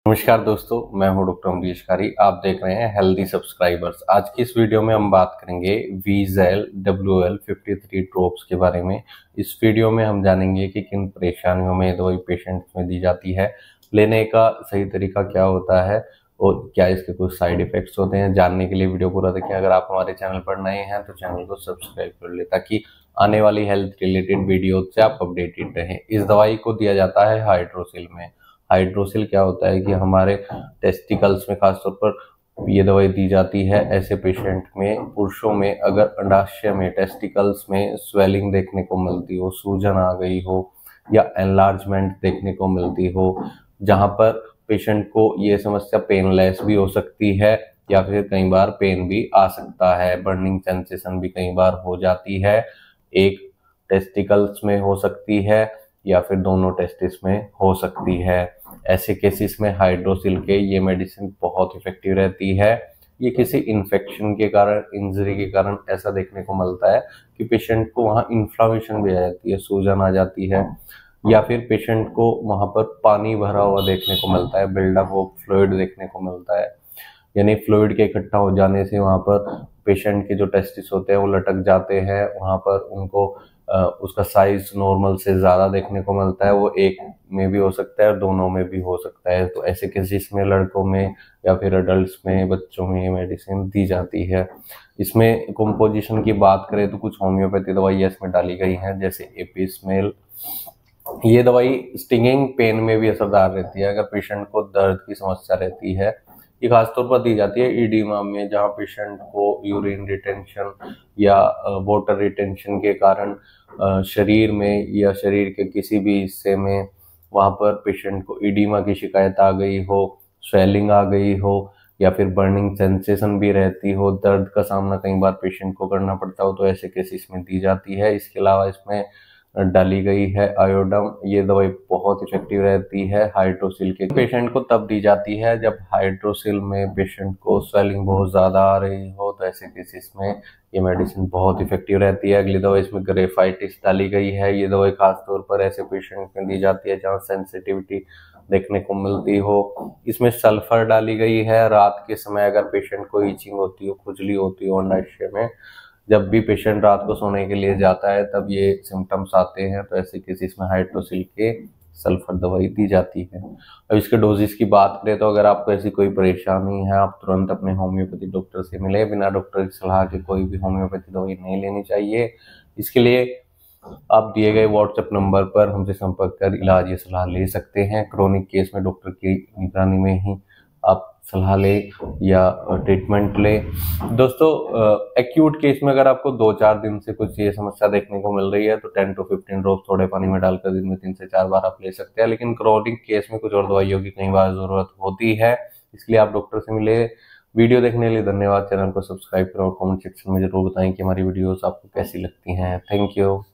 नमस्कार दोस्तों, मैं हूं डॉक्टर अमरीश कारी। आप देख रहे हैं हेल्दी सब्सक्राइबर्स। आज की इस वीडियो में हम बात करेंगे वीजेल WL53 ड्रॉप्स के बारे में। इस वीडियो में हम जानेंगे कि किन परेशानियों में दवाई पेशेंट्स में दी जाती है, लेने का सही तरीका क्या होता है और क्या इसके कुछ साइड इफेक्ट्स होते हैं। जानने के लिए वीडियो पूरा देखें। अगर आप हमारे चैनल पर नए हैं तो चैनल को सब्सक्राइब कर ले ताकि आने वाली हेल्थ रिलेटेड वीडियो से आप अपडेटेड रहें। इस दवाई को दिया जाता है हाइड्रोसिल में। हाइड्रोसिल क्या होता है कि हमारे टेस्टिकल्स में खासतौर पर ये दवाई दी जाती है ऐसे पेशेंट में, पुरुषों में, अगर अंडाशय में टेस्टिकल्स में स्वेलिंग देखने को मिलती हो, सूजन आ गई हो या एनलार्जमेंट देखने को मिलती हो, जहां पर पेशेंट को ये समस्या पेनलेस भी हो सकती है या फिर कई बार पेन भी आ सकता है, बर्निंग सेंसेशन भी कई बार हो जाती है, एक टेस्टिकल्स में हो सकती है या फिर दोनों टेस्टिस में हो सकती है। ऐसे केसेस में हाइड्रोसिल के ये मेडिसिन बहुत इफेक्टिव रहती है। ये किसी इन्फेक्शन के कारण, इंजरी के कारण ऐसा देखने को मिलता है कि पेशेंट को वहाँ इन्फ्लामेशन भी आ जाती है, सूजन आ जाती है, या फिर पेशेंट को वहाँ पर पानी भरा हुआ देखने को मिलता है, बिल्डअप ऑफ फ्लूइड देखने को मिलता है। यानी फ्लूइड के इकट्ठा हो जाने से वहाँ पर पेशेंट के जो टेस्टिस होते हैं वो लटक जाते हैं, वहाँ पर उनको उसका साइज नॉर्मल से ज़्यादा देखने को मिलता है। वो एक में भी हो सकता है और दोनों में भी हो सकता है। तो ऐसे केसेस में लड़कों में या फिर अडल्ट में, बच्चों में ये मेडिसिन दी जाती है। इसमें कंपोजिशन की बात करें तो कुछ होम्योपैथी दवाइयाँ इसमें डाली गई हैं, जैसे एपिस्मेल। ये दवाई स्टिंगिंग पेन में भी असरदार रहती है। अगर पेशेंट को दर्द की समस्या रहती है, ये खासतौर पर दी जाती है ईडिमा में, जहाँ पेशेंट को यूरिन रिटेंशन या वाटर रिटेंशन के कारण शरीर में या शरीर के किसी भी हिस्से में वहाँ पर पेशेंट को ईडिमा की शिकायत आ गई हो, स्वेलिंग आ गई हो या फिर बर्निंग सेंसेशन भी रहती हो, दर्द का सामना कई बार पेशेंट को करना पड़ता हो, तो ऐसे केसेस में दी जाती है। इसके अलावा इसमें डाली गई है आयोडम। ये दवाई बहुत इफेक्टिव रहती है हाइड्रोसिल के पेशेंट को तब दी जाती है जब हाइड्रोसिल में पेशेंट को स्वेलिंग बहुत ज़्यादा आ रही हो, तो ऐसे केसेस में ये मेडिसिन बहुत इफेक्टिव रहती है। अगली दवाई इसमें ग्रेफाइटिस डाली गई है। ये दवाई खासतौर पर ऐसे पेशेंट में दी जाती है जहाँ सेंसिटिविटी देखने को मिलती हो। इसमें सल्फर डाली गई है। रात के समय अगर पेशेंट को ईचिंग होती हो, खुजली होती हो अंडाशय में, जब भी पेशेंट रात को सोने के लिए जाता है तब ये सिम्टम्स आते हैं, तो ऐसे केसेस में हाइड्रोसिल के सल्फर दवाई दी जाती है। अब इसके डोजेस की बात करें तो अगर आपको ऐसी कोई परेशानी है, आप तुरंत अपने होम्योपैथी डॉक्टर से मिले। बिना डॉक्टर की सलाह के कोई भी होम्योपैथी दवाई नहीं लेनी चाहिए। इसके लिए आप दिए गए व्हाट्सएप नंबर पर हमसे संपर्क कर इलाज या सलाह ले सकते हैं। क्रोनिक केस में डॉक्टर की निगरानी में ही आप सलाह लें या ट्रीटमेंट लें। दोस्तों, एक्यूट केस में अगर आपको 2-4 दिन से कुछ ये समस्या देखने को मिल रही है तो 10 to 15 ड्रॉप थोड़े पानी में डालकर दिन में 3 से 4 बार आप ले सकते हैं। लेकिन क्रोनिक केस में कुछ और दवाइयों की कई बार ज़रूरत होती है, इसलिए आप डॉक्टर से मिले। वीडियो देखने के लिए धन्यवाद। चैनल को सब्सक्राइब करें और कमेंट सेक्शन में जरूर बताएं कि हमारी वीडियोस आपको कैसी लगती हैं। Thank you.